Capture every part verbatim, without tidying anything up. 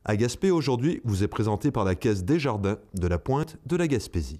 À Gaspé aujourd'hui vous est présenté par la Caisse Desjardins de la Pointe de la Gaspésie.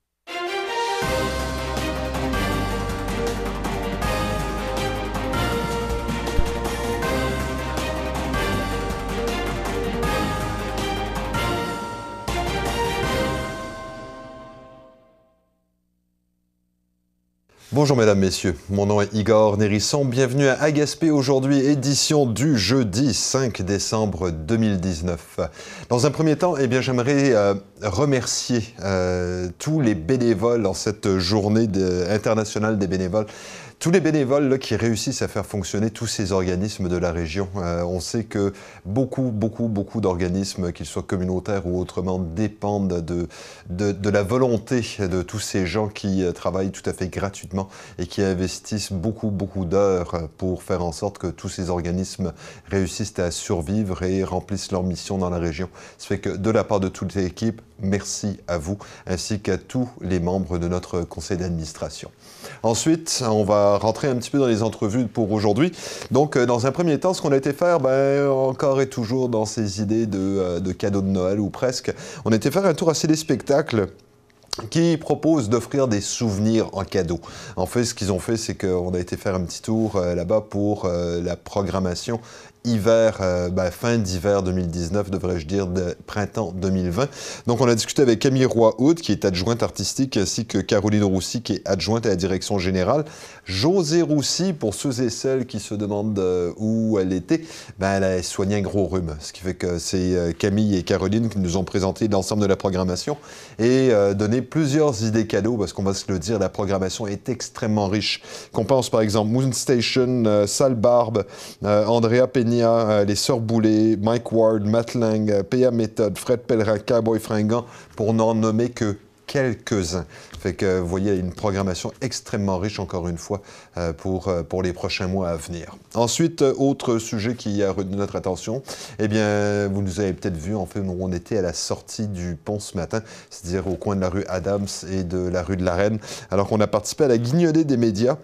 Bonjour mesdames, messieurs, mon nom est Igor Nérisson, bienvenue à Gaspé aujourd'hui, édition du jeudi cinq décembre deux mille dix-neuf. Dans un premier temps, eh bien, j'aimerais euh, remercier euh, tous les bénévoles en cette journée de, internationale des bénévoles. Tous les bénévoles là, qui réussissent à faire fonctionner tous ces organismes de la région. Euh, on sait que beaucoup, beaucoup, beaucoup d'organismes, qu'ils soient communautaires ou autrement, dépendent de, de, de la volonté de tous ces gens qui euh, travaillent tout à fait gratuitement et qui investissent beaucoup, beaucoup d'heures pour faire en sorte que tous ces organismes réussissent à survivre et remplissent leur mission dans la région. Ça fait que de la part de toute l'équipe, merci à vous, ainsi qu'à tous les membres de notre conseil d'administration. Ensuite, on va rentrer un petit peu dans les entrevues pour aujourd'hui. Donc, dans un premier temps, ce qu'on a été faire, ben, encore et toujours dans ces idées de, de cadeaux de Noël, ou presque, on a été faire un tour à C D Spectacle qui propose d'offrir des souvenirs en cadeau. En fait, ce qu'ils ont fait, c'est qu'on a été faire un petit tour euh, là-bas pour euh, la programmation hiver, euh, ben, fin d'hiver deux mille dix-neuf, devrais-je dire, de printemps deux mille vingt. Donc, on a discuté avec Camille Roy-Houd, qui est adjointe artistique, ainsi que Caroline Roussy, qui est adjointe à la direction générale. José Roussy, pour ceux et celles qui se demandent euh, où elle était, ben, elle a soigné un gros rhume. Ce qui fait que c'est euh, Camille et Caroline qui nous ont présenté l'ensemble de la programmation et euh, donné plusieurs idées cadeaux, parce qu'on va se le dire, la programmation est extrêmement riche. Qu'on pense par exemple Moon Station, euh, Sal Barbe, euh, Andrea Peña, euh, les Sœurs Boulay, Mike Ward, Matt Lang, euh, P A Méthode, Fred Pellerin, Cowboy Fringant, pour n'en nommer que quelques-uns. Fait que vous voyez une programmation extrêmement riche, encore une fois, euh, pour, euh, pour les prochains mois à venir. Ensuite, euh, autre sujet qui a retenu notre attention, eh bien, vous nous avez peut-être vu, en fait, nous, on était à la sortie du pont ce matin, c'est-à-dire au coin de la rue Adams et de la rue de la Reine, alors qu'on a participé à la guignolée des médias.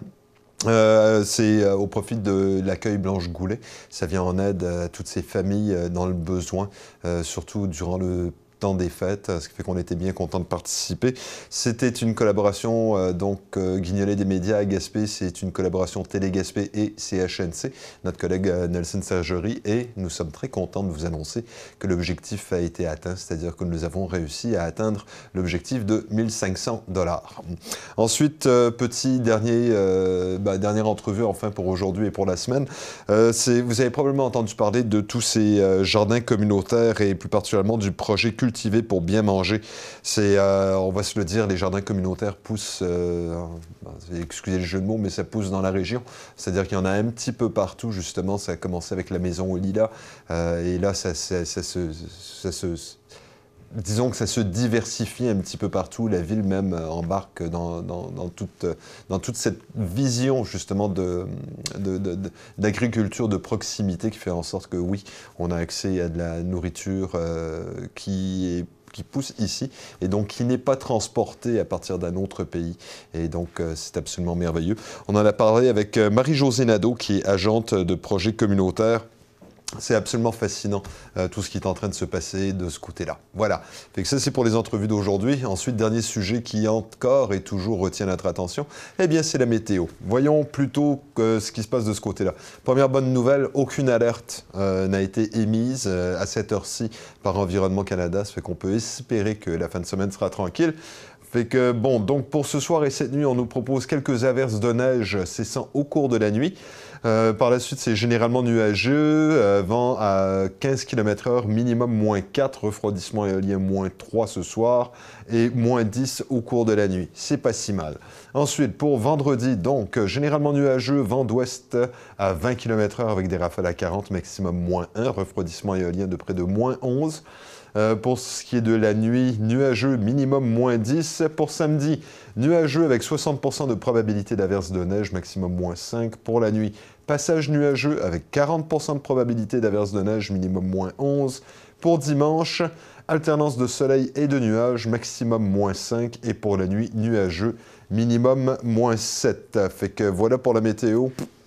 Euh, c'est euh, au profit de l'accueil Blanche Goulet. Ça vient en aide à toutes ces familles euh, dans le besoin, euh, surtout durant le temps des fêtes, ce qui fait qu'on était bien content de participer. C'était une collaboration, euh, donc, euh, Guignolée des médias à Gaspé, c'est une collaboration Télé Gaspé et C H N C, notre collègue euh, Nelson Sergerie, et nous sommes très contents de vous annoncer que l'objectif a été atteint, c'est-à-dire que nous avons réussi à atteindre l'objectif de mille cinq cents dollars. Ensuite, euh, petit dernier, euh, bah, dernière entrevue, enfin, pour aujourd'hui et pour la semaine, euh, c'est, vous avez probablement entendu parler de tous ces euh, jardins communautaires et plus particulièrement du projet Cultiver pour bien manger. C'est, euh, on va se le dire, les jardins communautaires poussent, euh, excusez le jeu de mots, mais ça pousse dans la région. C'est-à-dire qu'il y en a un petit peu partout, justement. Ça a commencé avec la maison aux lilas, euh, et là, ça, ça, ça, ça, ça, ça se... Disons que ça se diversifie un petit peu partout. La ville même embarque dans, dans, dans, toute, dans toute cette vision justement de, de, de, de, d'agriculture de proximité qui fait en sorte que oui, on a accès à de la nourriture euh, qui est qui pousse ici et donc qui n'est pas transporté à partir d'un autre pays. Et donc, euh, c'est absolument merveilleux. On en a parlé avec Marie-Josée Nadeau, qui est agente de projets communautaires. C'est absolument fascinant, euh, tout ce qui est en train de se passer de ce côté-là. Voilà. Fait que ça, c'est pour les entrevues d'aujourd'hui. Ensuite, dernier sujet qui encore et toujours retient notre attention, eh bien, c'est la météo. Voyons plutôt euh, ce qui se passe de ce côté-là. Première bonne nouvelle, aucune alerte euh, n'a été émise euh, à cette heure-ci par Environnement Canada. Ça fait qu'on peut espérer que la fin de semaine sera tranquille. Fait que, bon, donc pour ce soir et cette nuit, on nous propose quelques averses de neige cessant au cours de la nuit. Euh, par la suite, c'est généralement nuageux, euh, vent à quinze kilomètres heure, minimum moins quatre, refroidissement éolien moins trois ce soir, et moins dix au cours de la nuit. C'est pas si mal. Ensuite, pour vendredi, donc, généralement nuageux, vent d'ouest à vingt kilomètres heure avec des rafales à quarante, maximum moins un, refroidissement éolien de près de moins onze. Euh, pour ce qui est de la nuit, nuageux, minimum moins dix. Pour samedi, nuageux avec soixante pour cent de probabilité d'averse de neige, maximum moins cinq. Pour la nuit, passage nuageux avec quarante pour cent de probabilité d'averse de neige, minimum moins onze. Pour dimanche, alternance de soleil et de nuages, maximum moins cinq. Et pour la nuit, nuageux, minimum moins sept. Fait que voilà pour la météo.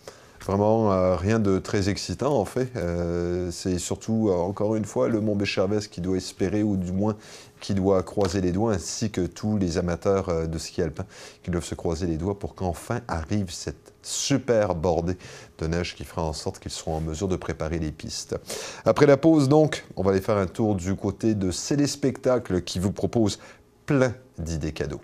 Vraiment euh, rien de très excitant en fait. Euh, c'est surtout, euh, encore une fois, le Mont-Béchervaise qui doit espérer, ou du moins qui doit croiser les doigts, ainsi que tous les amateurs euh, de ski alpin qui doivent se croiser les doigts pour qu'enfin arrive cette super bordée de neige qui fera en sorte qu'ils seront en mesure de préparer les pistes. Après la pause, donc, on va aller faire un tour du côté de Célé Spectacle qui vous propose plein d'idées cadeaux.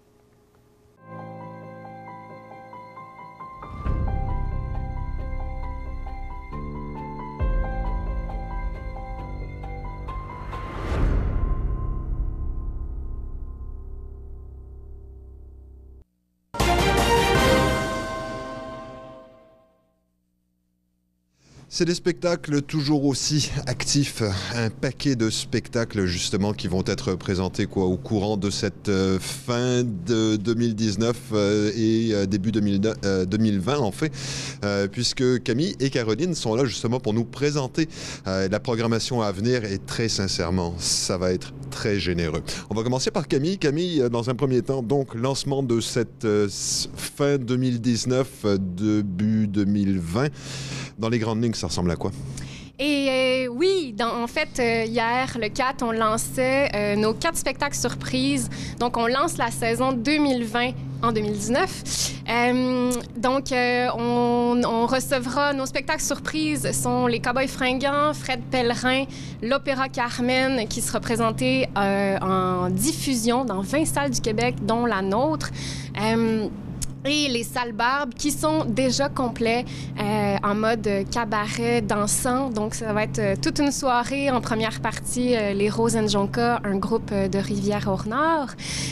C'est des spectacles toujours aussi actifs, un paquet de spectacles justement qui vont être présentés quoi, au courant de cette euh, fin de deux mille dix-neuf euh, et euh, début deux mille vingt en fait, euh, puisque Camille et Caroline sont là justement pour nous présenter euh, la programmation à venir et très sincèrement, ça va être très généreux. On va commencer par Camille. Camille, dans un premier temps, donc lancement de cette euh, fin deux mille dix-neuf, euh, début deux mille vingt. Dans les grandes lignes, ça ressemble à quoi? Et euh, oui, dans, en fait, euh, hier, le quatre, on lançait euh, nos quatre spectacles surprises. Donc, on lance la saison deux mille vingt en deux mille dix-neuf. Euh, donc, euh, on, on recevra nos spectacles surprises sont les Cowboys fringants, Fred Pellerin, l'Opéra Carmen, qui sera présenté euh, en diffusion dans vingt salles du Québec, dont la nôtre. Euh, Et les salles Barbes qui sont déjà complets euh, en mode cabaret dansant. Donc, ça va être euh, toute une soirée. En première partie, euh, les Rose and Jonka, un groupe euh, de Rivière-au-Nord.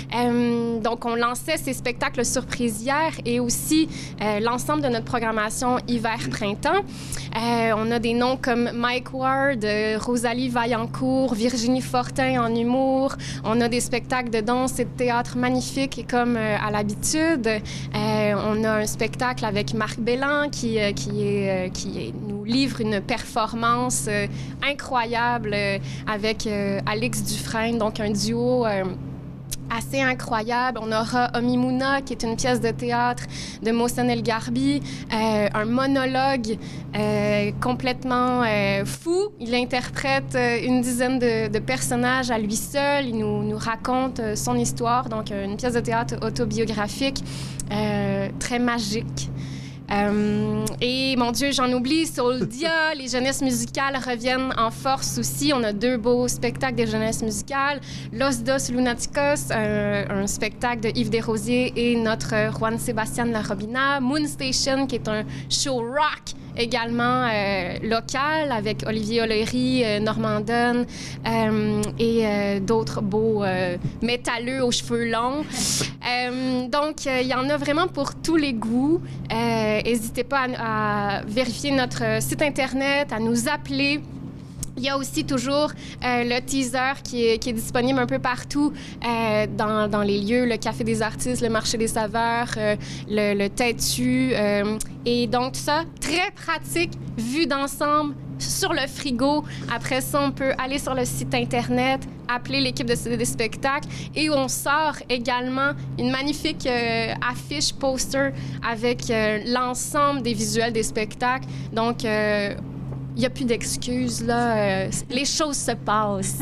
Euh, donc, on lançait ces spectacles surprises hier et aussi euh, l'ensemble de notre programmation hiver-printemps. Euh, on a des noms comme Mike Ward, euh, Rosalie Vaillancourt, Virginie Fortin en humour. On a des spectacles de danse et de théâtre magnifiques comme euh, à l'habitude. Euh, on a un spectacle avec Marc Bellan qui, euh, qui, est, euh, qui est, nous livre une performance euh, incroyable euh, avec euh, Alex Dufresne, donc un duo euh, assez incroyable. On aura Omimouna, qui est une pièce de théâtre de Mohsen El Garbi, euh, un monologue euh, complètement euh, fou. Il interprète euh, une dizaine de, de personnages à lui seul. Il nous, nous raconte euh, son histoire, donc euh, une pièce de théâtre autobiographique euh, très magique. Euh, et mon Dieu, j'en oublie, Soldia, les jeunesses musicales reviennent en force aussi. On a deux beaux spectacles des jeunesses musicales. Los Dos Lunaticos, un, un spectacle de Yves Desrosiers et notre Juan Sébastien Larobina. Moon Station, qui est un show rock également euh, local avec Olivier Ollery, euh, Normandon euh, et euh, d'autres beaux euh, métalleux aux cheveux longs. Euh, donc, il euh, y en a vraiment pour tous les goûts. N'hésitez pas à, à vérifier notre site Internet, à nous appeler. Il y a aussi toujours euh, le teaser qui est, qui est disponible un peu partout euh, dans, dans les lieux, le Café des artistes, le Marché des saveurs, euh, le, le Têtu. Euh, et donc, tout ça, très pratique, vu d'ensemble, sur le frigo. Après ça, on peut aller sur le site Internet, appeler l'équipe de C D Spectacle et on sort également une magnifique euh, affiche poster avec euh, l'ensemble des visuels des spectacles. Donc, euh, il n'y a plus d'excuses, là. Euh, les choses se passent.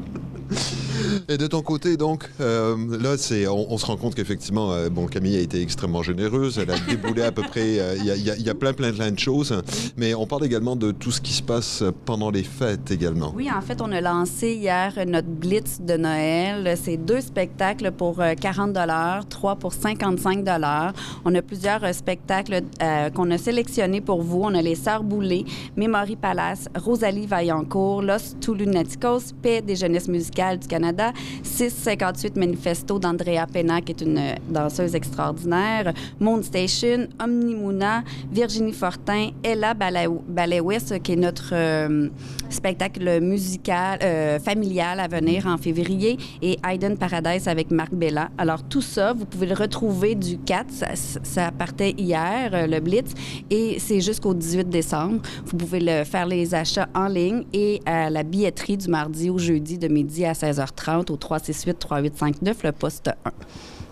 Et de ton côté, donc, euh, là, c'est, on, on se rend compte qu'effectivement, euh, bon, Camille a été extrêmement généreuse. Elle a déboulé à peu près, il euh, y, y, y a plein, plein, plein de choses. Mais on parle également de tout ce qui se passe pendant les fêtes également. Oui, en fait, on a lancé hier notre Blitz de Noël. C'est deux spectacles pour quarante dollars, trois pour cinquante-cinq dollars. On a plusieurs euh, spectacles euh, qu'on a sélectionnés pour vous. On a les Sœurs Boulay, Memory Palace, Rosalie Vaillancourt, Los Lunaticos, Paix des jeunesses musicales du Canada, six cinquante-huit Manifesto d'Andrea Pena, qui est une danseuse extraordinaire, Moon Station, Omnimouna, Virginie Fortin, Ella Balewis, qui est notre euh, spectacle musical, euh, familial à venir en février, et Hayden Paradise avec Marc Bellan. Alors, tout ça, vous pouvez le retrouver du quatre, ça, ça partait hier, euh, le Blitz, et c'est jusqu'au dix-huit décembre. Vous pouvez le, faire les achats en ligne et à la billetterie du mardi au jeudi de midi à seize heures trente au trois six huit trois huit cinq neuf, le poste un.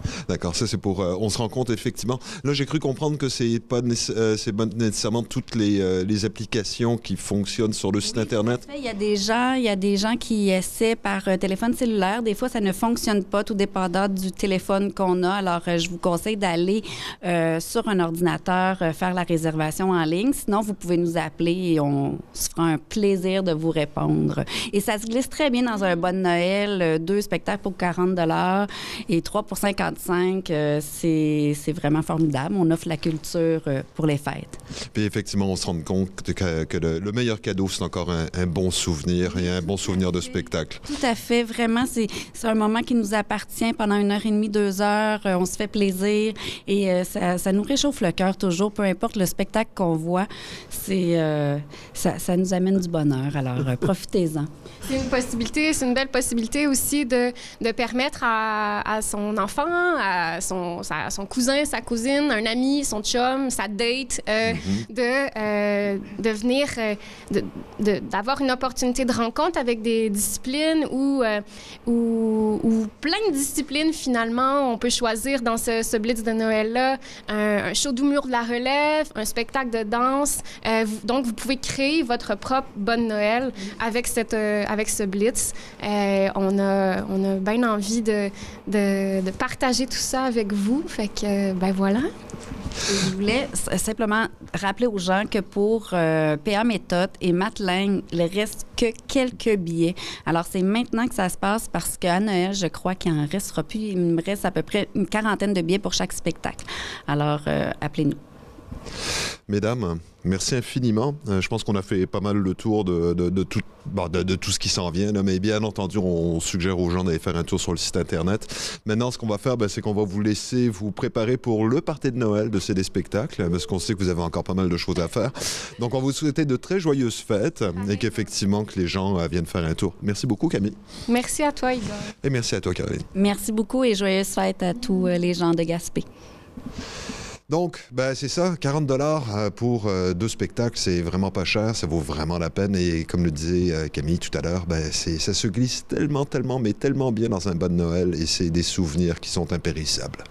D'accord, ça c'est pour... Euh, on se rend compte effectivement. Là, j'ai cru comprendre que c'est pas, nécess euh, c'est pas nécessairement toutes les, euh, les applications qui fonctionnent sur le site oui, Internet. Il y a des gens, il y a des gens qui essaient par euh, téléphone cellulaire. Des fois, ça ne fonctionne pas, tout dépendant du téléphone qu'on a. Alors, euh, je vous conseille d'aller euh, sur un ordinateur euh, faire la réservation en ligne. Sinon, vous pouvez nous appeler et on se fera un plaisir de vous répondre. Et ça se glisse très bien dans un bon Noël. Euh, deux spectacles pour quarante dollars et trois pour cinquante-cinq. Euh, c'est vraiment formidable. On offre la culture euh, pour les fêtes. Puis effectivement, on se rend compte que, que le, le meilleur cadeau, c'est encore un, un bon souvenir et un bon souvenir de spectacle. Tout à fait. Vraiment, c'est un moment qui nous appartient pendant une heure et demie, deux heures. Euh, on se fait plaisir et euh, ça, ça nous réchauffe le cœur toujours, peu importe le spectacle qu'on voit. C'est euh, ça, ça nous amène du bonheur. Alors, euh, profitez-en. C'est une possibilité, c'est une belle possibilité aussi de, de permettre à, à son enfant, à son, sa, son cousin, sa cousine, un ami, son chum, sa date, euh, mm-hmm. de, euh, de venir, euh, d'avoir une opportunité de rencontre avec des disciplines ou, euh, ou, ou plein de disciplines finalement. On peut choisir dans ce, ce Blitz de Noël-là un, un show d'humour de la relève, un spectacle de danse. Euh, vous, donc, vous pouvez créer votre propre bonne Noël avec cette... Euh, avec ce Blitz. Euh, on a, on a bien envie de, de, de partager tout ça avec vous. Fait que, ben voilà. Je voulais simplement rappeler aux gens que pour euh, P A Méthode et Matt Lang, il ne reste que quelques billets. Alors, c'est maintenant que ça se passe parce qu'à Noël, je crois qu'il en restera plus. Il me reste à peu près une quarantaine de billets pour chaque spectacle. Alors, euh, appelez-nous. Mesdames, merci infiniment. Euh, je pense qu'on a fait pas mal le tour de, de, de, tout, bon, de, de tout ce qui s'en vient, là, mais bien entendu, on suggère aux gens d'aller faire un tour sur le site Internet. Maintenant, ce qu'on va faire, ben, c'est qu'on va vous laisser vous préparer pour le party de Noël de ces des spectacles, parce qu'on sait que vous avez encore pas mal de choses à faire. Donc, on va vous souhaiter de très joyeuses fêtes et qu'effectivement, que les gens euh, viennent faire un tour. Merci beaucoup, Camille. Merci à toi, Igor. Et merci à toi, Caroline. Merci beaucoup et joyeuses fêtes à tous euh, les gens de Gaspé. Donc, ben, c'est ça, quarante dollars pour euh, deux spectacles, c'est vraiment pas cher, ça vaut vraiment la peine. Et comme le disait euh, Camille tout à l'heure, ben, ça se glisse tellement, tellement, mais tellement bien dans un bon Noël et c'est des souvenirs qui sont impérissables.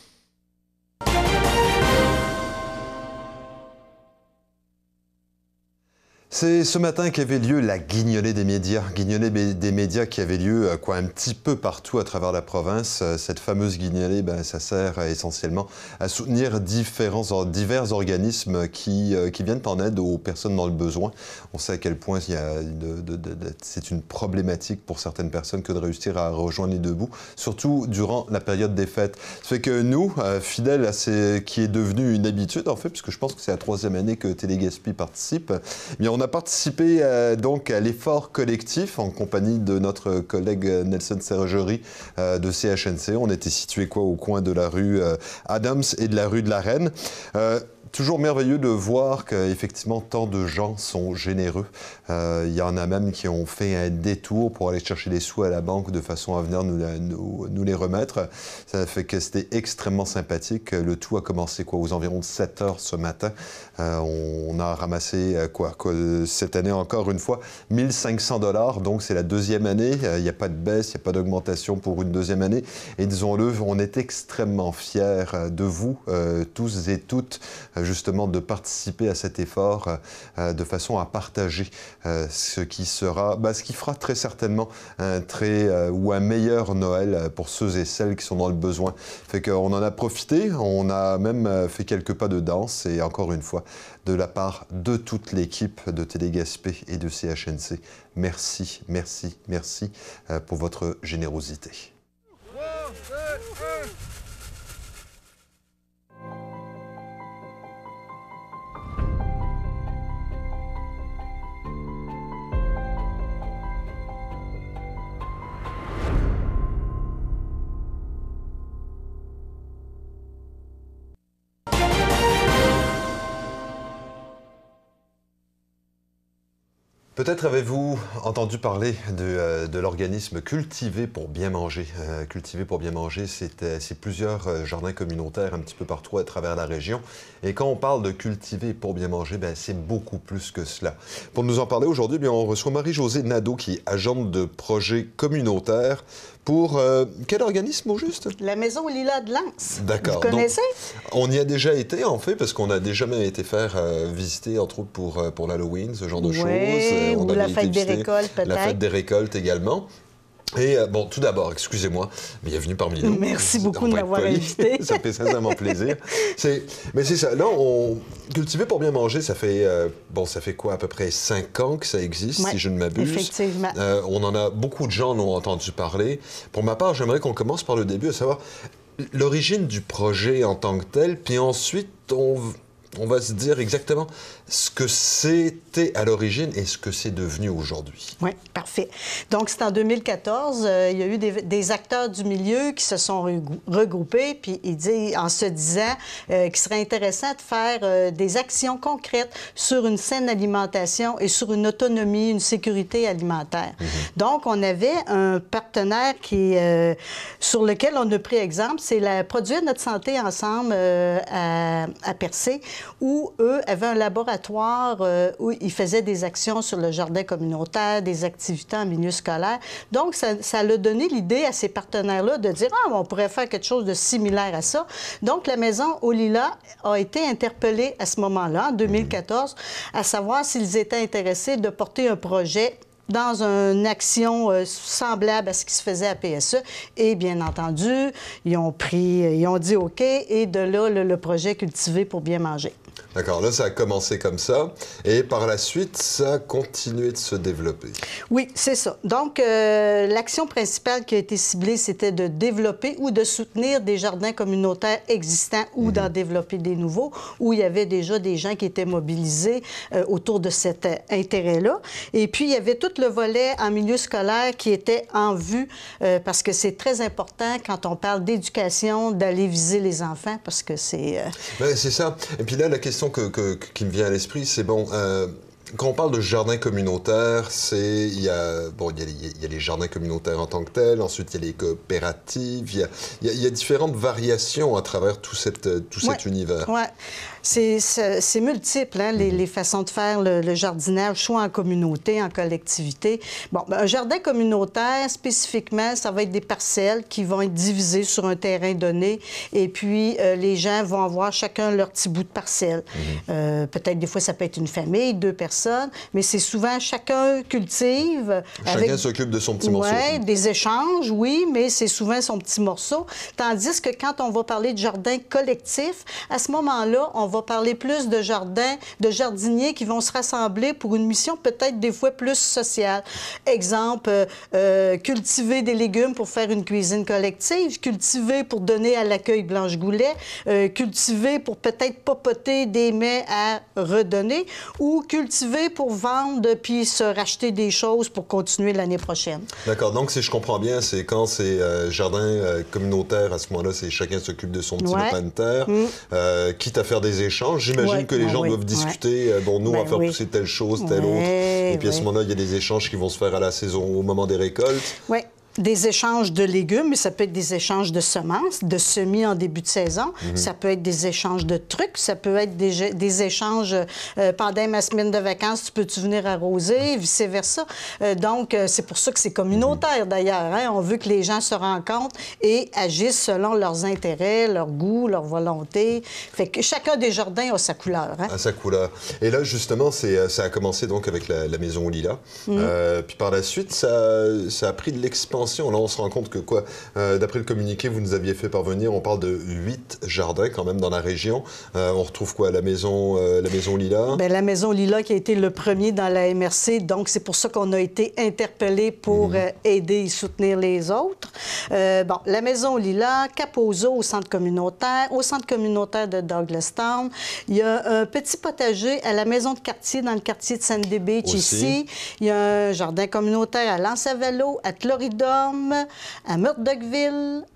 C'est ce matin qu'avait lieu la guignolée des médias. Guignolée des médias qui avait lieu quoi, un petit peu partout à travers la province. Cette fameuse guignolée, ben, ça sert essentiellement à soutenir différents, divers organismes qui, qui viennent en aide aux personnes dans le besoin. On sait à quel point c'est une problématique pour certaines personnes que de réussir à rejoindre les deux bouts, surtout durant la période des fêtes. Ça fait que nous, fidèles à ce qui est devenu une habitude, en fait, puisque je pense que c'est la troisième année que Télégaspé participe, eh bien, on a participé euh, donc à l'effort collectif en compagnie de notre collègue Nelson Sergerie euh, de C H N C. On était situé quoi au coin de la rue euh, Adams et de la rue de la Reine. Euh, Toujours merveilleux de voir qu'effectivement tant de gens sont généreux. Euh, il y en a même qui ont fait un détour pour aller chercher des sous à la banque de façon à venir nous, nous, nous les remettre. Ça fait que c'était extrêmement sympathique. Le tout a commencé quoi, aux environs de sept heures ce matin. Euh, on a ramassé quoi, quoi cette année encore une fois mille cinq cents dollars. Donc c'est la deuxième année. Il n'y a pas de baisse, il n'y a pas d'augmentation pour une deuxième année. Et disons-le, on est extrêmement fiers de vous euh, tous et toutes, justement de participer à cet effort euh, de façon à partager euh, ce qui sera, bah, ce qui fera très certainement un très euh, ou un meilleur Noël pour ceux et celles qui sont dans le besoin. Fait qu'on en a profité, on a même fait quelques pas de danse et encore une fois, de la part de toute l'équipe de Télégaspé et de C H N C, merci, merci, merci euh, pour votre générosité. Peut-être avez-vous entendu parler de, euh, de l'organisme Cultiver pour bien manger. Euh, Cultiver pour bien manger, c'est euh, plusieurs euh, jardins communautaires un petit peu partout à travers la région. Et quand on parle de Cultiver pour bien manger, ben, c'est beaucoup plus que cela. Pour nous en parler aujourd'hui, on reçoit Marie-Josée Nadeau, qui est agente de projet communautaire pour euh, quel organisme au juste? La Maison aux Lilas de Lens. D'accord. Vous connaissez? Donc, on y a déjà été, en fait, parce qu'on a déjà même été faire euh, visiter, entre autres, pour, euh, pour l'Halloween, ce genre de Oui, choses. Euh, on ou avait la été fête des visiter récoltes, peut-être. La fête des récoltes également. Et euh, bon, tout d'abord, excusez-moi, bienvenue parmi nous. Merci beaucoup On de va être m'avoir poli. invité. Ça fait sincèrement plaisir. C'est, mais c'est ça. Là, on cultiver pour bien manger, ça fait euh, bon, ça fait quoi, à peu près cinq ans que ça existe, Ouais, si je ne m'abuse. effectivement. Euh, on en a beaucoup de gens en ont entendu parler. Pour ma part, j'aimerais qu'on commence par le début, à savoir l'origine du projet en tant que tel, puis ensuite on on va se dire exactement ce que c'était à l'origine et ce que c'est devenu aujourd'hui. Oui, parfait. Donc, c'est en deux mille quatorze, euh, il y a eu des, des acteurs du milieu qui se sont regroupés, puis ils disent, en se disant euh, qu'il serait intéressant de faire euh, des actions concrètes sur une saine alimentation et sur une autonomie, une sécurité alimentaire. Mm-hmm. Donc, on avait un partenaire qui, euh, sur lequel on a pris exemple, c'est la Produire notre santé ensemble euh, à, à Percé, où eux avaient un laboratoire euh, où ils faisaient des actions sur le jardin communautaire, des activités en milieu scolaire. Donc, ça, ça a donné l'idée à ces partenaires-là de dire « Ah, on pourrait faire quelque chose de similaire à ça ». Donc, la Maison aux Lilas a été interpellée à ce moment-là, en deux mille quatorze, à savoir s'ils étaient intéressés de porter un projet dans une action euh, semblable à ce qui se faisait à P S E. Et bien entendu, ils ont pris, ils ont dit OK, et de là, le, le projet Cultiver pour bien manger. D'accord, là, ça a commencé comme ça, et par la suite, ça a continué de se développer. Oui, c'est ça. Donc, euh, l'action principale qui a été ciblée, c'était de développer ou de soutenir des jardins communautaires existants ou mm-hmm. d'en développer des nouveaux, où il y avait déjà des gens qui étaient mobilisés euh, autour de cet euh, intérêt-là. Et puis, il y avait tout le volet en milieu scolaire qui était en vue, euh, parce que c'est très important, quand on parle d'éducation, d'aller viser les enfants, parce que c'est... Euh... Ben, c'est ça. Et puis là, la question que, que, qui me vient à l'esprit, c'est bon... Euh... Quand on parle de jardin communautaire, c'est il y a bon il y a, il y a les jardins communautaires en tant que tels, ensuite il y a les coopératives, il y a, il y a, il y a différentes variations à travers tout, cette, tout ouais, cet univers. Oui, c'est, c'est, c'est multiple, hein, les, mm-hmm. les façons de faire le, le jardinage, soit en communauté, en collectivité. Bon, ben, un jardin communautaire, spécifiquement, ça va être des parcelles qui vont être divisées sur un terrain donné, et puis euh, les gens vont avoir chacun leur petit bout de parcelle. Mm-hmm. Euh, peut-être des fois, ça peut être une famille, deux personnes, mais c'est souvent chacun cultive. Chacun avec... s'occupe de son petit morceau. Oui, des échanges, oui, mais c'est souvent son petit morceau. Tandis que quand on va parler de jardin collectif, à ce moment-là, on va parler plus de jardins, de jardiniers qui vont se rassembler pour une mission peut-être des fois plus sociale. Exemple, euh, euh, cultiver des légumes pour faire une cuisine collective, cultiver pour donner à l'accueil Blanche Goulet, euh, cultiver pour peut-être papoter des mets à redonner, ou cultiver pour vendre puis se racheter des choses pour continuer l'année prochaine. D'accord. Donc, si je comprends bien, c'est quand c'est euh, jardin euh, communautaire, à ce moment-là, c'est chacun s'occupe de son petit ouais. lopin de terre, mmh. euh, quitte à faire des échanges. J'imagine ouais. que les gens ouais. doivent discuter, ouais. euh, bon, nous, ben on va faire oui. pousser telle chose, telle ouais. autre. Et puis, à ce moment-là, il y a des échanges qui vont se faire à la saison, au moment des récoltes. Oui. Des échanges de légumes, mais ça peut être des échanges de semences, de semis en début de saison. Mm-hmm. Ça peut être des échanges de trucs. Ça peut être des, des échanges euh, pendant ma semaine de vacances, tu peux-tu venir arroser, vice-versa. Euh, donc, euh, c'est pour ça que c'est communautaire, mm-hmm. d'ailleurs. Hein? On veut que les gens se rencontrent et agissent selon leurs intérêts, leurs goûts, leurs volontés. Fait que chacun des jardins a sa couleur. Hein? À sa couleur. Et là, justement, c'est, ça a commencé donc avec la, la Maison aux Lilas. Mm-hmm. Euh, puis par la suite, ça, ça a pris de l'expansion. Là, on se rend compte que, quoi, euh, d'après le communiqué que vous nous aviez fait parvenir, on parle de huit jardins quand même dans la région. Euh, on retrouve quoi? La maison, euh, la maison Lilas? Bien, la Maison Lilas qui a été le premier dans la M R C, donc c'est pour ça qu'on a été interpellés pour mmh. euh, aider et soutenir les autres. Euh, bon, la Maison Lilas, Capozo au centre communautaire, au centre communautaire de Douglastown. Il y a un petit potager à la maison de quartier dans le quartier de Sandy Beach aussi. Ici. Il y a un jardin communautaire à Lansavello, à Tloridum, à Murdochville,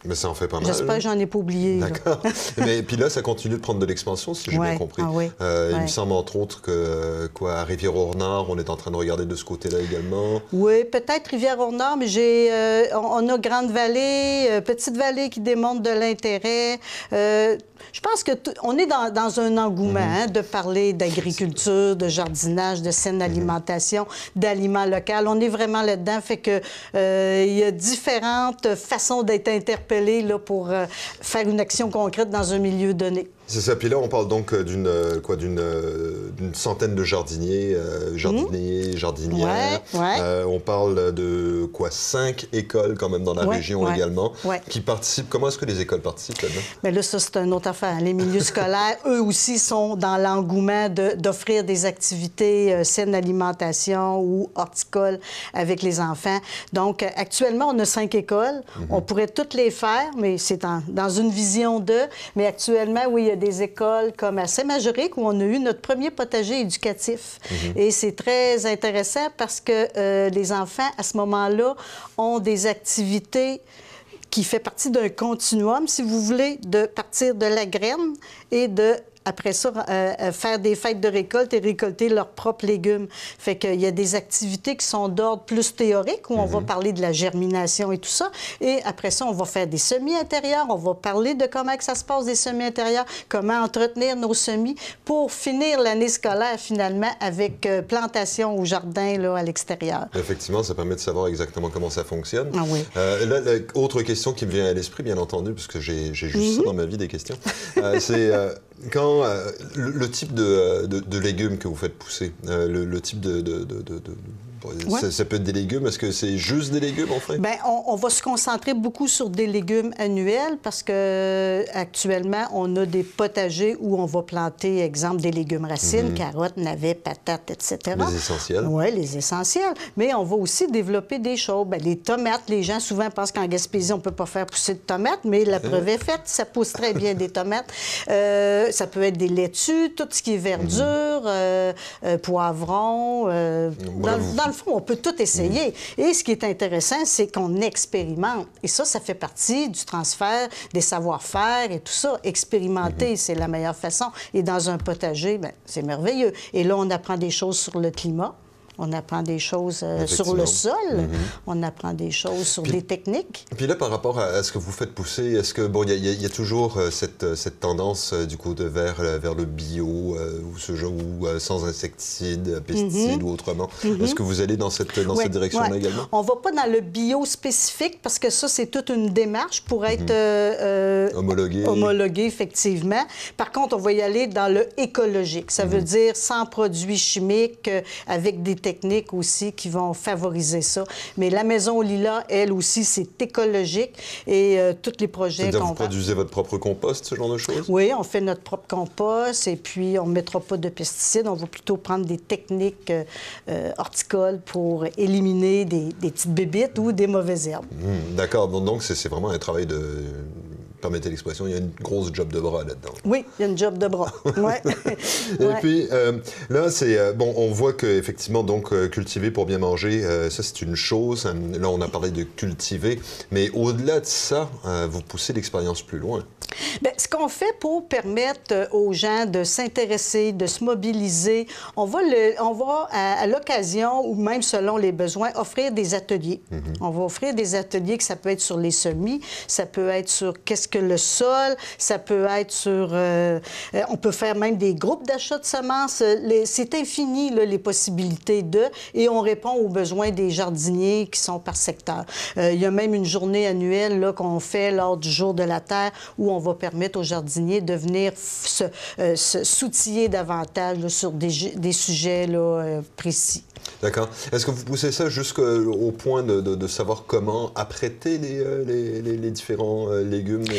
Mais ça en fait pas mal. J'espère que j'en ai pas oublié. D'accord. Mais puis là, ça continue de prendre de l'expansion, si j'ai ouais. bien compris. Ah, oui. euh, ouais. Il me semble, entre autres, que quoi, à Rivière-au-Nord, on est en train de regarder de ce côté-là également. Oui, peut-être Rivière-au-Nord, mais j'ai, euh, on, on a Grande-Vallée, euh, Petite-Vallée qui démontre de l'intérêt. Euh, je pense que on est dans, dans un engouement mm-hmm. hein, de parler d'agriculture, de jardinage, de saine mm-hmm. alimentation, d'aliments locaux. On est vraiment là-dedans. Fait que euh, il y a différentes façons d'être interpellé là, pour euh, faire une action concrète dans un milieu donné. C'est ça. Puis là, on parle donc d'une quoi, d'une d'une centaine de jardiniers, euh, jardiniers, mmh. jardinières. Ouais, ouais. Euh, on parle de quoi, cinq écoles quand même dans la ouais, région ouais, également ouais. qui participent. Comment est-ce que les écoles participent là-dedans? Bien là, ça, c'est une autre affaire. Les milieux scolaires, eux aussi, sont dans l'engouement de, d'offrir des activités euh, saine alimentation ou horticole avec les enfants. Donc, actuellement, on a cinq écoles. Mmh. On pourrait toutes les faire, mais c'est en, dans une vision de. Mais actuellement, oui, il y a des écoles comme à Saint-Majoric où on a eu notre premier potager éducatif. Mm-hmm. Et c'est très intéressant parce que euh, les enfants, à ce moment-là, ont des activités qui font partie d'un continuum, si vous voulez, de partir de la graine et de après ça, euh, faire des fêtes de récolte et récolter leurs propres légumes. Fait qu'il y a des activités qui sont d'ordre plus théorique, où on mm-hmm. va parler de la germination et tout ça. Et après ça, on va faire des semis intérieurs, on va parler de comment que ça se passe des semis intérieurs, comment entretenir nos semis pour finir l'année scolaire, finalement, avec euh, plantation au jardin, là, à l'extérieur. Effectivement, ça permet de savoir exactement comment ça fonctionne. Ah oui. Euh, là, la, autre question qui me vient à l'esprit, bien entendu, parce que j'ai, j'ai juste mm-hmm. ça dans ma vie, des questions, euh, c'est... Euh, Quand euh, le, le type de, de, de légumes que vous faites pousser, euh, le, le type de... de, de, de, de... Ouais. Ça, ça peut être des légumes. Est-ce que c'est juste des légumes, en fait? Bien, on, on va se concentrer beaucoup sur des légumes annuels parce que actuellement, on a des potagers où on va planter, exemple, des légumes racines, mm-hmm. carottes, navets, patates, et cetera. Les essentiels. Oui, les essentiels. Mais on va aussi développer des choses. Bien, les tomates, les gens souvent pensent qu'en Gaspésie, on ne peut pas faire pousser de tomates, mais la preuve est faite, ça pousse très bien des tomates. Euh, ça peut être des laitues, tout ce qui est verdure, mm-hmm. euh, euh, poivrons. Euh, dans, dans le fond, on peut tout essayer. Mmh. Et ce qui est intéressant, c'est qu'on expérimente. Et ça, ça fait partie du transfert des savoir-faire et tout ça. Expérimenter, mmh. c'est la meilleure façon. Et dans un potager, bien, c'est merveilleux. Et là, on apprend des choses sur le climat. On apprend des choses euh, sur le sol, mm-hmm. on apprend des choses sur puis, des techniques. Puis là, par rapport à, à ce que vous faites pousser, est-ce que, bon, il y, y, y a toujours euh, cette, cette tendance, euh, du coup, de vers, euh, vers le bio, euh, ou ce genre, ou euh, sans insecticides, pesticides mm-hmm. ou autrement. Mm-hmm. Est-ce que vous allez dans cette, dans ouais, cette direction-là ouais. également? On ne va pas dans le bio spécifique parce que ça, c'est toute une démarche pour être mm-hmm. euh, homologué. homologué, effectivement. Par contre, on va y aller dans le écologique. Ça mm-hmm. veut dire sans produits chimiques, euh, avec des techniques aussi qui vont favoriser ça. Mais la Maison aux Lilas, elle aussi, c'est écologique et euh, tous les projets C'est-à-dire qu'on vous produisez votre propre compost, ce genre de choses? Oui, on fait notre propre compost et puis on ne mettra pas de pesticides. On va plutôt prendre des techniques euh, horticoles pour éliminer des, des petites bébites ou des mauvaises herbes. Mmh, d'accord. Donc, c'est vraiment un travail de... Permettez l'expression, il y a une grosse job de bras là-dedans. Oui, il y a une job de bras. Ouais. Et ouais. puis, euh, là, c'est... Euh, bon, on voit qu'effectivement, donc, euh, cultiver pour bien manger, euh, ça, c'est une chose. Là, on a parlé de cultiver. Mais au-delà de ça, euh, vous poussez l'expérience plus loin. Bien, ce qu'on fait pour permettre aux gens de s'intéresser, de se mobiliser, on va, le, on va à, à l'occasion, ou même selon les besoins, offrir des ateliers. Mm-hmm. On va offrir des ateliers que ça peut être sur les semis, ça peut être sur qu'est-ce que le sol, ça peut être sur... Euh, euh, on peut faire même des groupes d'achat de semences. Les, c'est infini, là, les possibilités de... Et on répond aux besoins des jardiniers qui sont par secteur. Euh, il y a même une journée annuelle là, qu'on fait lors du Jour de la Terre où on va permettre aux jardiniers de venir se, euh, se s'outiller davantage là, sur des, des sujets là, euh, précis. D'accord. Est-ce que vous poussez ça jusqu'au point de, de, de savoir comment apprêter les, les, les, les différents légumes et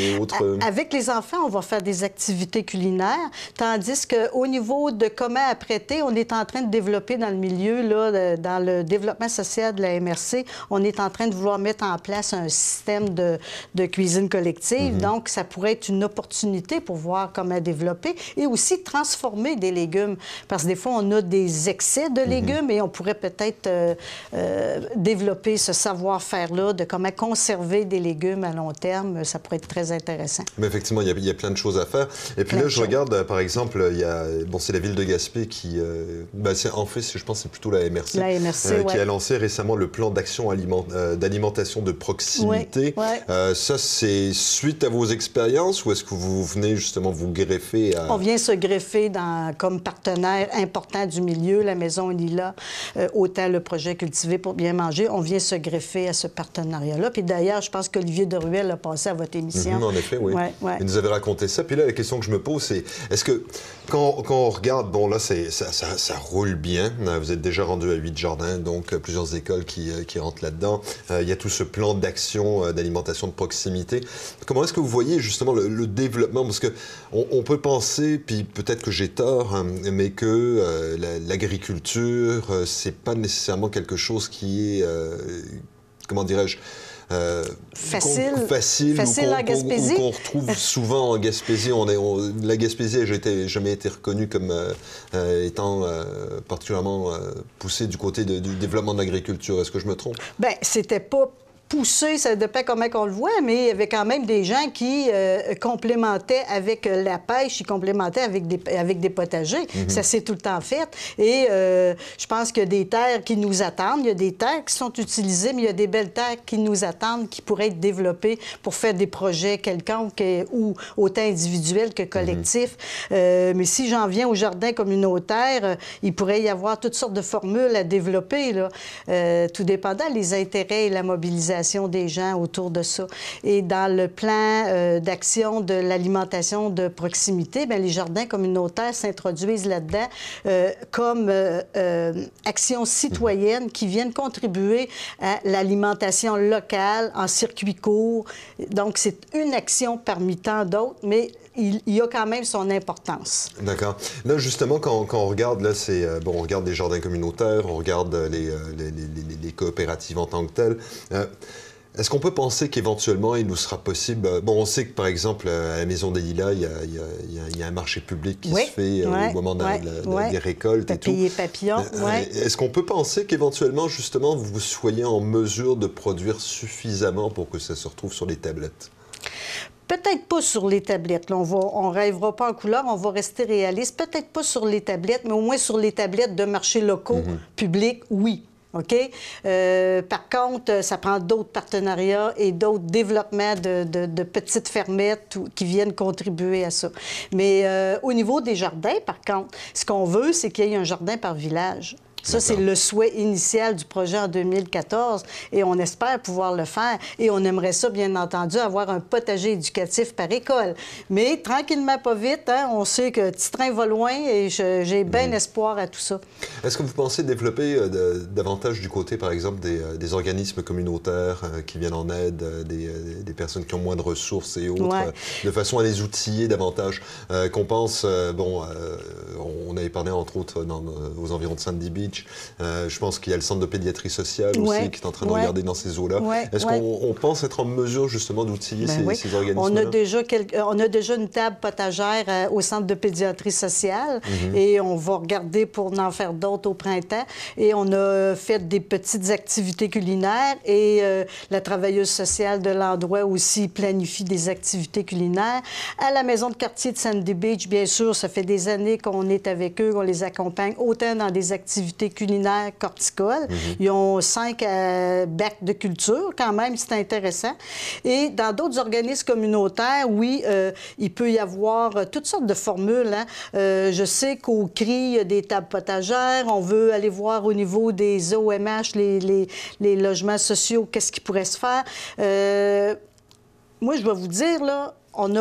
et autres... Avec les enfants, on va faire des activités culinaires, tandis qu'au niveau de comment apprêter, on est en train de développer dans le milieu, là, dans le développement social de la M R C, on est en train de vouloir mettre en place un système de, de cuisine collective. Mm-hmm. Donc, ça pourrait être une opportunité pour voir comment développer et aussi transformer des légumes. Parce que des fois, on a des excès de légumes mm-hmm. et on pourrait peut-être euh, euh, développer ce savoir-faire-là de comment conserver des légumes à long terme. Ça pourrait être très intéressant. Mais effectivement, il y a, il y a plein de choses à faire. Et puis plein là, je regarde, euh, par exemple, il y a, bon, c'est la ville de Gaspé qui, euh, ben, c'est, en fait, je pense que c'est plutôt la M R C, la M R C euh, ouais. qui a lancé récemment le plan d'action aliment, euh, d'alimentation de proximité. Ouais, ouais. Euh, ça, c'est suite à vos expériences ou est-ce que vous venez justement vous greffer à... On vient se greffer dans, comme partenaire important du milieu, la Maison Lila, euh, autant le projet Cultiver pour bien manger, on vient se greffer à ce partenariat-là. Puis d'ailleurs, je pense qu'Olivier Deruel a passé à votre émission. Mm-hmm, en effet, oui. Ouais, ouais. Il nous avait raconté ça. Puis là, la question que je me pose, c'est est-ce que quand, quand on regarde, bon là, c'est, ça, ça, ça roule bien. Vous êtes déjà rendu à huit jardins, donc plusieurs écoles qui, qui rentrent là-dedans. Euh, il y a tout ce plan d'action euh, d'alimentation de proximité. Comment est-ce que vous voyez justement le, le développement? Parce qu'on on peut penser, puis peut-être que j'ai tort, hein, mais que euh, la, l'agriculture, euh, c'est pas nécessairement quelque chose qui est, euh, comment dirais-je, Euh, facile, qu'on, facile, facile ou qu'on, en Gaspésie. Ou qu'on retrouve souvent en Gaspésie. On est, on, la Gaspésie n'a jamais été reconnue comme euh, euh, étant euh, particulièrement euh, poussée du côté de, du développement de l'agriculture. Est-ce que je me trompe? Bien, c'était pas poussé, ça dépend comment on le voit, mais il y avait quand même des gens qui euh, complémentaient avec la pêche, ils complémentaient avec des, avec des potagers. Mm-hmm. Ça s'est tout le temps fait. Et euh, je pense qu'il y a des terres qui nous attendent. Il y a des terres qui sont utilisées, mais il y a des belles terres qui nous attendent, qui pourraient être développées pour faire des projets quelconques, ou autant individuels que collectifs. Mm-hmm. Euh, mais si j'en viens au jardin communautaire, euh, il pourrait y avoir toutes sortes de formules à développer, là, euh, tout dépendant des intérêts et la mobilisation des gens autour de ça. Et dans le plan euh, d'action de l'alimentation de proximité, bien, les jardins communautaires s'introduisent là-dedans euh, comme euh, euh, actions citoyennes qui viennent contribuer à l'alimentation locale en circuit court. Donc, c'est une action parmi tant d'autres, mais il y a quand même son importance. D'accord. Là, justement, quand, quand on regarde, là, c'est, euh, bon, on regarde les jardins communautaires, on regarde les, euh, les, les, les coopératives en tant que telles. Euh, Est-ce qu'on peut penser qu'éventuellement, il nous sera possible... Euh, bon, on sait que, par exemple, à la Maison des Lilas, il y a, il y a, il y a, il y a un marché public qui oui, se fait euh, ouais, au moment de, ouais, de, de, ouais. des récoltes et tout. Papillon, papillon, euh, ouais. Est-ce qu'on peut penser qu'éventuellement, justement, vous soyez en mesure de produire suffisamment pour que ça se retrouve sur les tablettes? Peut-être pas sur les tablettes. Là, on va, on rêvera pas en couleur, on va rester réaliste. Peut-être pas sur les tablettes, mais au moins sur les tablettes de marchés locaux, mm-hmm. publics, oui. OK? Euh, par contre, ça prend d'autres partenariats et d'autres développements de, de, de petites fermettes qui viennent contribuer à ça. Mais euh, au niveau des jardins, par contre, ce qu'on veut, c'est qu'il y ait un jardin par village. Ça, c'est le souhait initial du projet en deux mille quatorze et on espère pouvoir le faire. Et on aimerait ça, bien entendu, avoir un potager éducatif par école. Mais tranquillement, pas vite, hein, on sait que petit train va loin et je, j'ai bien mmh. espoir à tout ça. Est-ce que vous pensez développer euh, de, davantage du côté, par exemple, des, euh, des organismes communautaires euh, qui viennent en aide, euh, des, euh, des personnes qui ont moins de ressources et autres, ouais. euh, de façon à les outiller davantage? Euh, qu'on pense, euh, bon, euh, on avait parlé entre autres dans, aux environs de Sandy Beach. Euh, je pense qu'il y a le centre de pédiatrie sociale aussi ouais, qui est en train de ouais, regarder dans ces eaux-là. Ouais, Est-ce ouais. qu'on on pense être en mesure justement d'outiller ben ces, oui. ces organismes-là? On a déjà quelques, on a déjà une table potagère euh, au centre de pédiatrie sociale mm-hmm. et on va regarder pour en faire d'autres au printemps. Et on a fait des petites activités culinaires et euh, la travailleuse sociale de l'endroit aussi planifie des activités culinaires. À la maison de quartier de Sandy Beach, bien sûr, ça fait des années qu'on est avec eux, qu'on les accompagne autant dans des activités culinaires horticoles. Mm-hmm. Ils ont cinq euh, bacs de culture, quand même, c'est intéressant. Et dans d'autres organismes communautaires, oui, euh, il peut y avoir euh, toutes sortes de formules. Hein. Euh, je sais qu'au C R I, il y a des tables potagères. On veut aller voir au niveau des O M H, les, les, les logements sociaux, qu'est-ce qui pourrait se faire. Euh, moi, je vais vous dire, là, on a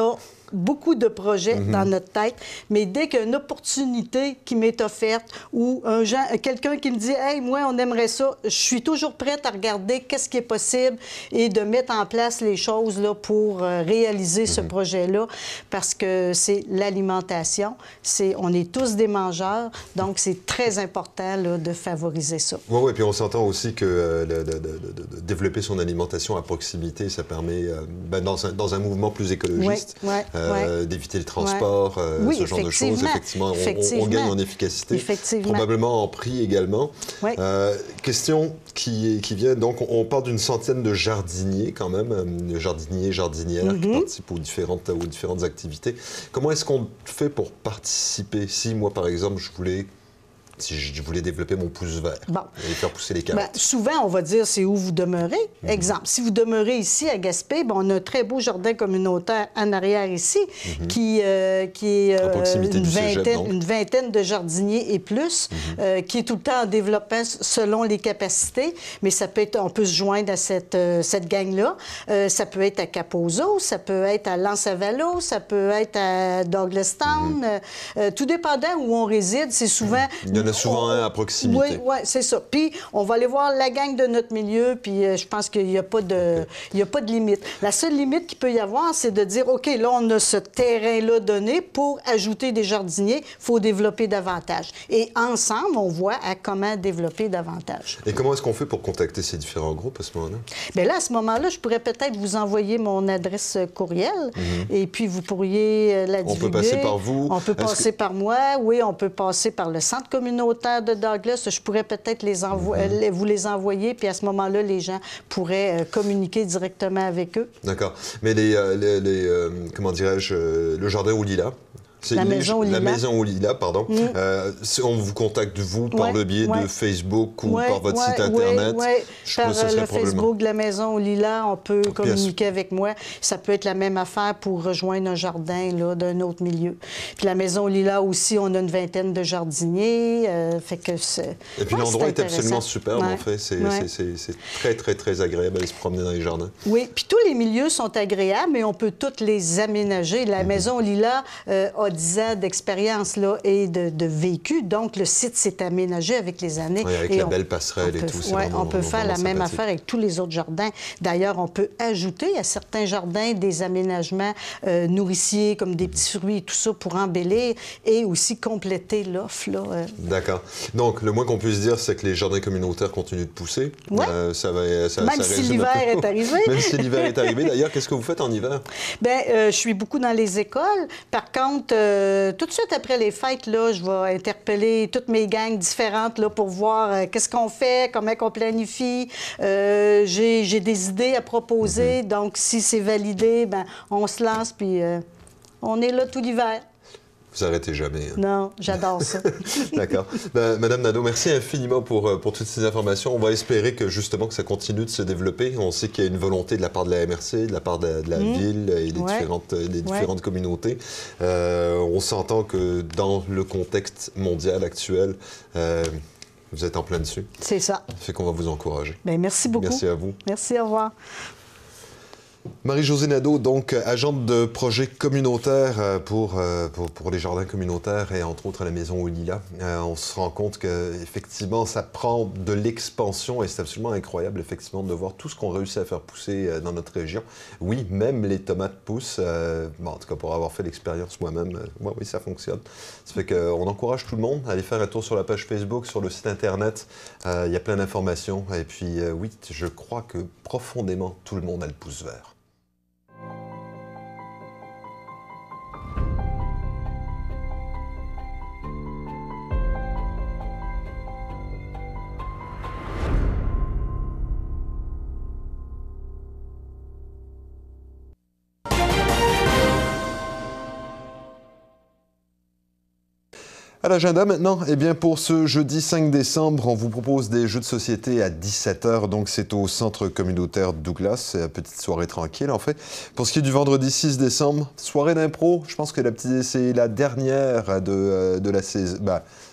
beaucoup de projets mm-hmm. dans notre tête, mais dès qu'il y a une opportunité qui m'est offerte ou un gens, quelqu'un qui me dit « Hey, moi, on aimerait ça », je suis toujours prête à regarder qu'est-ce qui est possible et de mettre en place les choses là, pour euh, réaliser mm-hmm. ce projet-là, parce que c'est l'alimentation, c'est, on est tous des mangeurs, donc c'est très important là, de favoriser ça. Oui, oui, puis on s'entend aussi que euh, de, de, de, de développer son alimentation à proximité, ça permet, euh, ben, dans, un, dans un mouvement plus écologiste, oui, oui, euh, oui. d'éviter le transport, euh, oui, ce genre de choses. Effectivement, effectivement. On, on gagne en efficacité, probablement en prix également. Oui. Euh, question qui, qui vient, donc on parle d'une centaine de jardiniers quand même, euh, jardiniers, jardinières mm-hmm. qui participent aux différentes, aux différentes activités. Comment est-ce qu'on fait pour participer? Si moi, par exemple, je voulais... si je voulais développer mon pouce vert bon. et faire pousser les carottes. Bien, souvent, on va dire c'est où vous demeurez. Mm-hmm. Exemple, si vous demeurez ici à Gaspé, bien, on a un très beau jardin communautaire en arrière ici, mm-hmm. qui, euh, qui est euh, une, vingtaine, cégep, une vingtaine de jardiniers et plus, mm-hmm. euh, qui est tout le temps en développement selon les capacités, mais ça peut être, on peut se joindre à cette, euh, cette gang-là. Euh, ça peut être à Kaposo, ça peut être à Lansavallo, ça peut être à Douglastown, mm-hmm. euh, tout dépendant où on réside, c'est souvent... Mm-hmm. souvent un à proximité. Oui, oui, c'est ça. Puis, on va aller voir la gang de notre milieu, puis euh, je pense qu'il n'y a pas de, il y a pas de limite. La seule limite qu'il peut y avoir, c'est de dire, OK, là, on a ce terrain-là donné pour ajouter des jardiniers, il faut développer davantage. Et ensemble, on voit à comment développer davantage. Et comment est-ce qu'on fait pour contacter ces différents groupes à ce moment-là? Bien là, à ce moment-là, je pourrais peut-être vous envoyer mon adresse courriel, mm-hmm. et puis vous pourriez euh, la divulguer. On peut passer par vous? On peut passer que... par moi, oui, on peut passer par le centre communautaire de Douglas, je pourrais peut-être les envo- mm-hmm. vous les envoyer, puis à ce moment-là, les gens pourraient euh, communiquer directement avec eux. D'accord. Mais les, euh, les, les euh, comment dirais-je, euh, le jardin aux lilas, c'est la, les, maison au la lilas. maison au lilas, pardon. Mm. Euh, on vous contacte, vous, par ouais, le biais ouais. de Facebook ou ouais, par votre ouais, site Internet? Oui, ouais. Par pense que le Facebook de la maison au lilas, on peut Puis communiquer avec moi. Ça peut être la même affaire pour rejoindre un jardin là, d'un autre milieu. Puis la maison au lilas aussi, on a une vingtaine de jardiniers. Euh, fait que c'est... Et puis ouais, l'endroit est, est absolument superbe, ouais. en fait. C'est ouais. très, très, très agréable d'aller se promener dans les jardins. Oui, puis tous les milieux sont agréables, mais on peut tous les aménager. La mm-hmm. maison au lilas euh, a dix ans d'expérience là, et de, de vécu. Donc, le site s'est aménagé avec les années. Oui, avec et la on, belle passerelle et tout. Oui, on peut faire la même affaire avec tous les autres jardins. D'ailleurs, on peut ajouter à certains jardins des aménagements euh, nourriciers, comme des petits fruits et tout ça, pour embellir et aussi compléter l'offre. Euh. D'accord. Donc, le moins qu'on puisse dire, c'est que les jardins communautaires continuent de pousser. Oui. Euh, ça va, ça, même ça si l'hiver est arrivé. Même si l'hiver est arrivé. D'ailleurs, qu'est-ce que vous faites en hiver? Bien, euh, je suis beaucoup dans les écoles. Par contre, euh, tout de suite après les fêtes, là, je vais interpeller toutes mes gangs différentes là, pour voir euh, qu'est-ce qu'on fait, comment on planifie. Euh, j'ai, j'ai des idées à proposer. Mm-hmm. Donc, si c'est validé, ben, on se lance, puis euh, on est là tout l'hiver. Vous arrêtez jamais. Hein. Non, j'adore ça. D'accord. Ben, Madame Nadeau, merci infiniment pour, pour toutes ces informations. On va espérer que justement que ça continue de se développer. On sait qu'il y a une volonté de la part de la M R C, de la part de, de la mmh. ville et des ouais. différentes, des différentes ouais. communautés. Euh, on s'entend que dans le contexte mondial actuel, euh, vous êtes en plein dessus. C'est ça. Ça fait qu'on va vous encourager. Bien, merci beaucoup. Merci à vous. Merci, au revoir. Marie-Josée Nadeau, donc agente de projet communautaire pour, pour, pour les jardins communautaires et entre autres à la Maison aux Lilas. Euh, on se rend compte qu'effectivement, ça prend de l'expansion et c'est absolument incroyable, effectivement, de voir tout ce qu'on réussit à faire pousser dans notre région. Oui, même les tomates poussent. Euh, bon, en tout cas, pour avoir fait l'expérience moi-même, euh, ouais, oui, ça fonctionne. Ça fait qu'on encourage tout le monde à aller faire un tour sur la page Facebook, sur le site Internet. Euh, il y a plein d'informations. Et puis, euh, oui, je crois que profondément, tout le monde a le pouce vert. À l'agenda maintenant, eh bien pour ce jeudi cinq décembre, on vous propose des jeux de société à dix-sept heures, donc c'est au centre communautaire Douglas, c'est une petite soirée tranquille en fait. Pour ce qui est du vendredi six décembre, soirée d'impro, je pense que la petite, c'est la dernière de, de la saison, bah,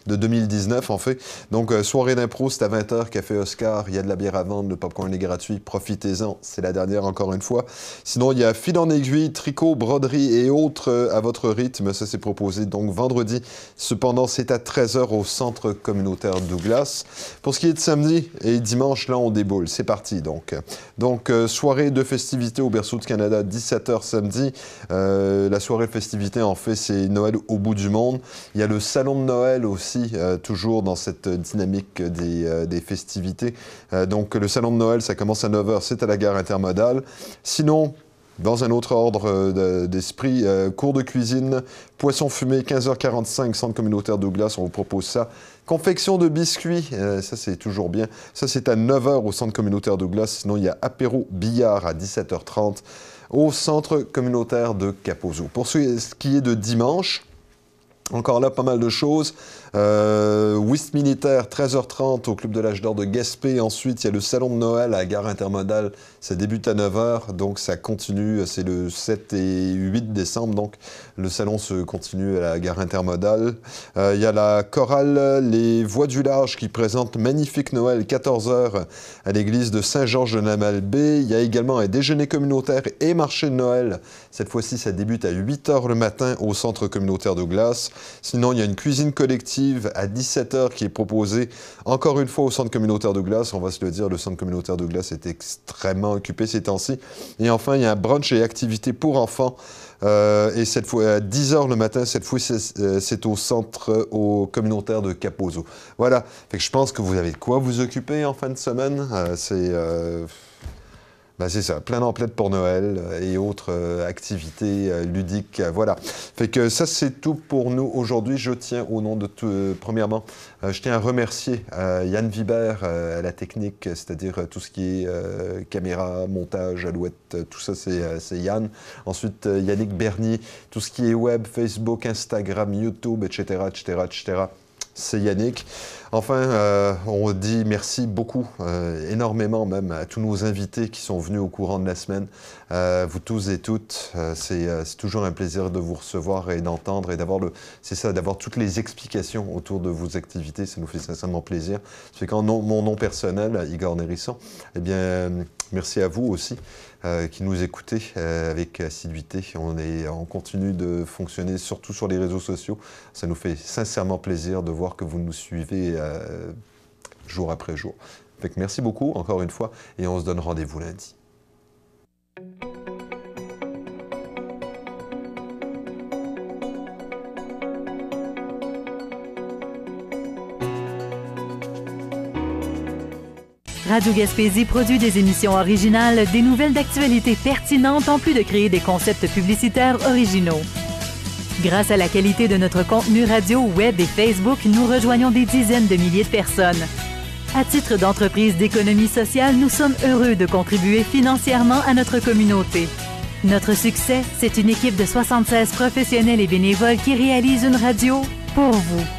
de deux mille dix-neuf, en fait. Donc, euh, soirée d'impro, c'est à vingt heures, Café Oscar, il y a de la bière à vendre, le popcorn est gratuit, profitez-en, c'est la dernière encore une fois. Sinon, il y a fil en aiguille, tricot, broderie et autres euh, à votre rythme, ça c'est proposé donc vendredi. Cependant, c'est à treize heures au Centre communautaire Douglas. Pour ce qui est de samedi et dimanche, là, on déboule, c'est parti donc. Donc, euh, soirée de festivités au Berceau du Canada, dix-sept heures samedi. Euh, la soirée de festivités, en fait, c'est Noël au bout du monde. Il y a le salon de Noël aussi, euh, toujours dans cette dynamique des, euh, des festivités. Euh, donc, le salon de Noël, ça commence à neuf heures, c'est à la gare intermodale. Sinon, dans un autre ordre euh, d'esprit, euh, cours de cuisine, poisson fumé, quinze heures quarante-cinq, Centre communautaire Douglas, on vous propose ça. Confection de biscuits, euh, ça c'est toujours bien. Ça c'est à neuf heures au Centre communautaire Douglas. Sinon, il y a apéro billard à dix-sept heures trente au Centre communautaire de Kaposo. Pour ce qui est de dimanche, encore là, pas mal de choses. Euh, whist militaire, treize heures trente au Club de l'Âge d'Or de Gaspé. Ensuite, il y a le Salon de Noël à la gare intermodale. Ça débute à neuf heures, donc ça continue. C'est le sept et huit décembre, donc le salon se continue à la gare intermodale. Euh, il y a la chorale Les Voix du Large qui présente Magnifique Noël, quatorze heures à l'église de Saint-Georges-de-Namalbaie. Il y a également un déjeuner communautaire et marché de Noël. Cette fois-ci, ça débute à huit heures le matin au Centre communautaire de Douglas. Sinon, il y a une cuisine collective à dix-sept heures qui est proposée encore une fois au Centre communautaire de Douglas. On va se le dire, le Centre communautaire de Douglas est extrêmement occupé ces temps-ci. Et enfin, il y a un brunch et activités pour enfants. Euh, et cette fois, à dix heures le matin, cette fois, c'est au Centre au communautaire de Kaposo. Voilà. Fait que je pense que vous avez de quoi vous occuper en fin de semaine. Euh, c'est... Euh... Ben c'est ça, plein d'emplettes pour Noël et autres euh, activités euh, ludiques, euh, voilà. Fait que ça, c'est tout pour nous aujourd'hui. Je tiens au nom de tout, euh, premièrement, euh, je tiens à remercier euh, Yann Vibert euh, à la technique, c'est-à-dire euh, tout ce qui est euh, caméra, montage, alouette, euh, tout ça, c'est euh, c'est Yann. Ensuite, euh, Yannick Bernier, tout ce qui est web, Facebook, Instagram, YouTube, et cetera, et cetera, et cetera. C'est Yannick. Enfin, euh, on dit merci beaucoup, euh, énormément même, à tous nos invités qui sont venus au courant de la semaine. Euh, vous tous et toutes, euh, c'est euh, toujours un plaisir de vous recevoir et d'entendre et d'avoir le, c'est ça, d'avoir toutes les explications autour de vos activités. Ça nous fait sincèrement plaisir. Ça fait qu'en nom, mon nom personnel, Igor Nérisson, eh bien, euh, merci à vous aussi. Euh, qui nous écoutez euh, avec assiduité. On, est, on continue de fonctionner surtout sur les réseaux sociaux. Ça nous fait sincèrement plaisir de voir que vous nous suivez euh, jour après jour. Fait que merci beaucoup encore une fois et on se donne rendez-vous lundi. Radio Gaspésie produit des émissions originales, des nouvelles d'actualité pertinentes en plus de créer des concepts publicitaires originaux. Grâce à la qualité de notre contenu radio, web et Facebook, nous rejoignons des dizaines de milliers de personnes. À titre d'entreprise d'économie sociale, nous sommes heureux de contribuer financièrement à notre communauté. Notre succès, c'est une équipe de soixante-seize professionnels et bénévoles qui réalise une radio pour vous.